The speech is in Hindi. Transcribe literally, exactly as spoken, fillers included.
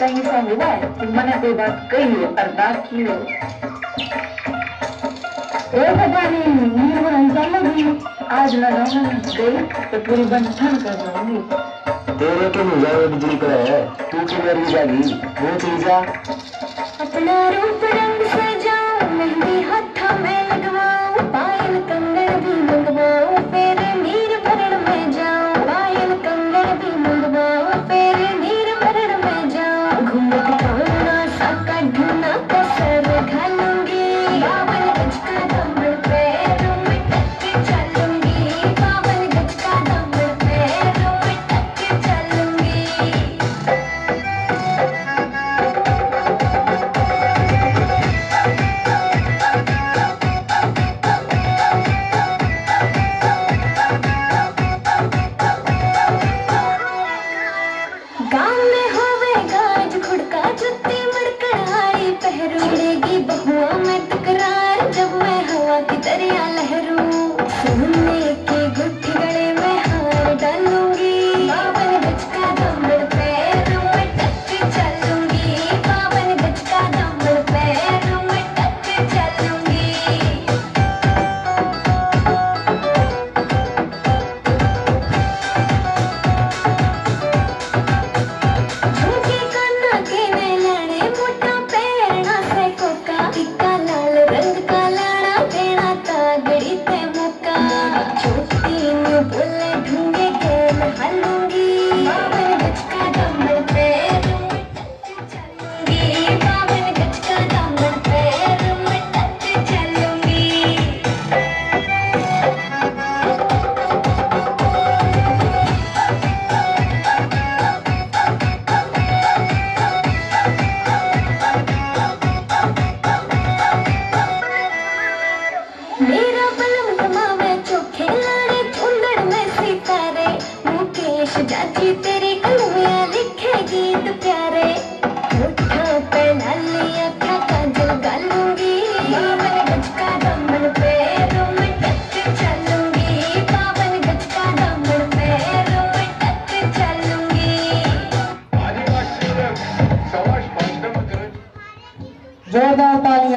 संगी संगी भाई तुम मने कोई बात कही हो और बात की हो ए भगवानी नीर में चल लगी आज लगाऊंगा गई तो पूरी बंधन कर दूंगी तेरे के लिए जाए बिजली पर है तू की मेरी जागी वो चीजा अपना रूप रंग सजाऊं मेहंदी हाथा में लगवाऊं पायल कंगन भी मंगवाऊं फिर नीर भरण में जाऊं पायल कंगन भी मंगवाऊं फिर नीर भरण में जाऊं घूमत कौना साका ढूंढना कसर घालूंगी बावन गज का दमड़ पैरों में टक के चलूंगी बावन गज का दमड़ पैरों में टक के चलूंगी गाँव में होवे गाज खुड़का जुत्ती मड़कड़ाई पहरू उड़ेगी बहुआ में टकरार जब मैं हवा की दरिया लहरूं सोने के गुट्ठी गले में हार डालूंगी बावन गज का दमड़ पैरों में टक के चलूंगी बावन गज का दमड़ पैरों में टक के चलूंगी झुमके कान्हा के मैं लाने मोटा पैरना से कोका टिक्का लाल रंग का लाड़ा देना तागड़ी पे मुक्का छोटी न्यू बोले ढूंढे गैल हालूंगी बावन गज का दमड़ पैरों में टक के चलूंगी बावन गज का दमड़ पैरों में टक के चलूंगी मेरा बलम कमावे चोखे लाड़े झुंडड़ में सितारे मुकेश जाजी ते